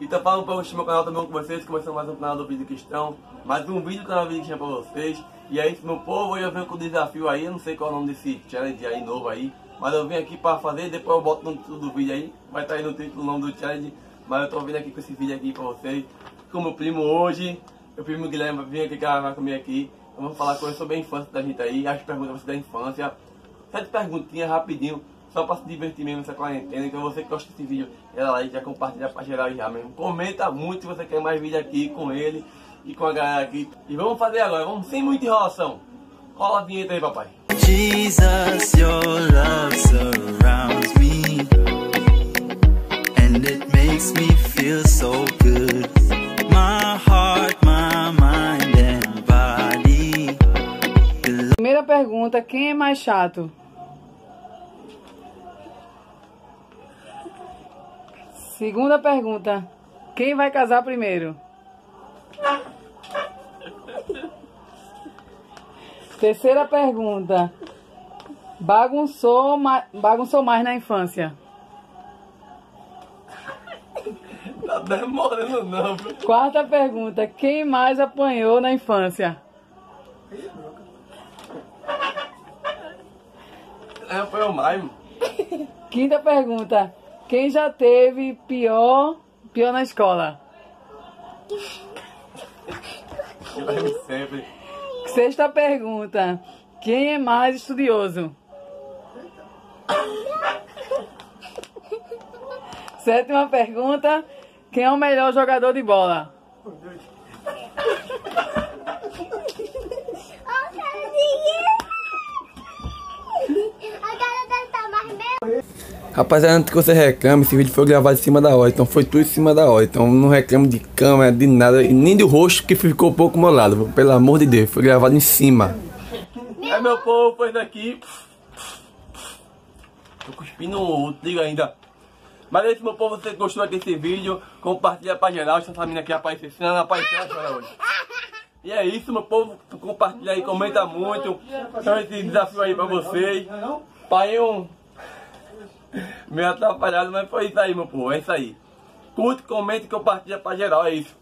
Então falando para o meu canal também com vocês, começando mais um canal do Vídeo Cristão. Mais um vídeo do canal Vídeo Cristão para vocês. E é isso, meu povo, eu venho com o desafio aí, eu não sei qual é o nome desse challenge aí novo aí. Mas eu vim aqui para fazer, depois eu boto no título do vídeo aí. Vai estar aí no título o nome do challenge. Mas eu tô vindo aqui com esse vídeo aqui para vocês. Com meu primo hoje, meu primo Guilherme vai vir aqui, que vai comer aqui. Vamos falar coisas sobre a infância da gente aí, as perguntas da infância. 7 perguntinhas rapidinho, só para se divertir mesmo nessa quarentena. Então você que gosta desse vídeo, ela lá e já compartilha para geral aí já mesmo. Comenta muito se você quer mais vídeo aqui com ele e com a galera aqui. E vamos fazer agora, vamos sem muita enrolação. Rola a vinheta aí, papai. Jesus, your love surrounds me, and it makes me feel so good. My heart, my mind and body. Primeira pergunta, quem é mais chato? Segunda pergunta, quem vai casar primeiro? Terceira pergunta, bagunçou mais na infância? Tá demorando não, viu? Quarta pergunta, quem mais apanhou na infância? Foi o mais. Quinta pergunta, quem já teve pior na escola? Sempre. Sexta pergunta, quem é mais estudioso? Sétima pergunta, quem é o melhor jogador de bola? Rapaziada, antes que você reclame, esse vídeo foi gravado em cima da hora, então foi tudo em cima da hora. Então não reclamo de câmera, de nada, e nem do rosto, que ficou um pouco molado, pelo amor de Deus, foi gravado em cima. É meu povo, foi daqui. Tô cuspindo o trigo ainda. Mas é isso, meu povo, você gostou desse vídeo, compartilha pra geral, essa família aqui apareceu, senão ela apareceu agora hoje. E é isso, meu povo, compartilha aí, comenta muito, então esse desafio aí pra vocês. Pai, meio atrapalhado, mas foi isso aí, meu povo, é isso aí. Curte, comente e compartilha pra geral, é isso.